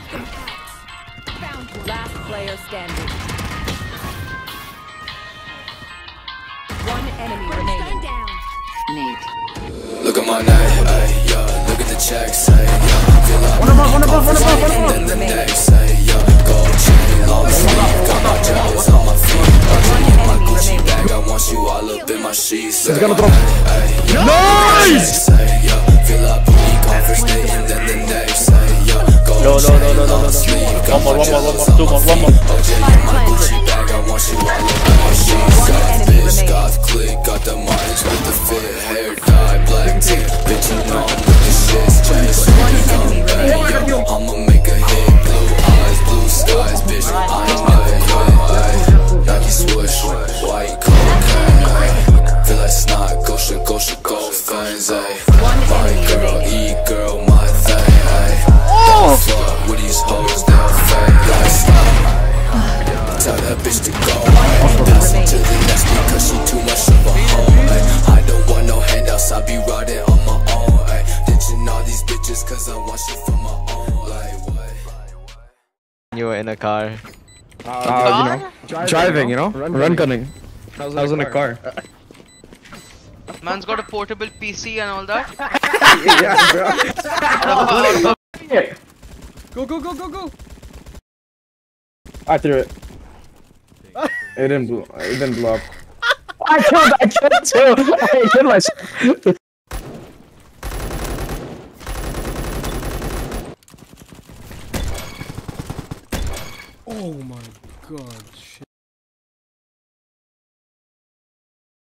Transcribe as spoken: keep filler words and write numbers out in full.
Last player standing. One enemy remaining. Nate. Look at my name, ay, yo. Look at the checks, ay, yo. Feel like One above, one above, one above, one and above. then the next, ay, yo. Gold chain, long sleeve, got my jewels on my feet. In my Gucci bag, I want you all up in my sheets. He's gonna drop. Nice! Feel like booty conference day and then the next, ay, yo. Gold chain, long sleeve, got my jewels on my feet. O J in my Gucci bag, I want you all up in my sheets. Got bitch, got click, got the Martins with the fit, hair dye, black tint. Bitch, you know I'm with the shit, chase. I'ma make a hit, blue eyes, blue skies, bitch. I ain't never quit, Nike swoosh, white cocaine, ay. Feel like snot, Gosha, Gosha, gold fangs, ay. My girl, e-girl, my thing, ay. Don't fuck with these hoes, they'll fake, like stop. Tell that bitch to go, pass it to the next because she too much of a hoe, ay. I don't want no handouts, I be riding on my own, ay. Ditching all these bitches cause I want shit for my own, like what? You were in a car. Uh, you know, driving, driving, you know, run, run gunning. I was, I was in a car. car. Man's got a portable P C and all that. Yeah, bro. Go, go, go, go, go. I threw it. It didn't blow. It didn't blow up. I killed. I killed too. I killed myself.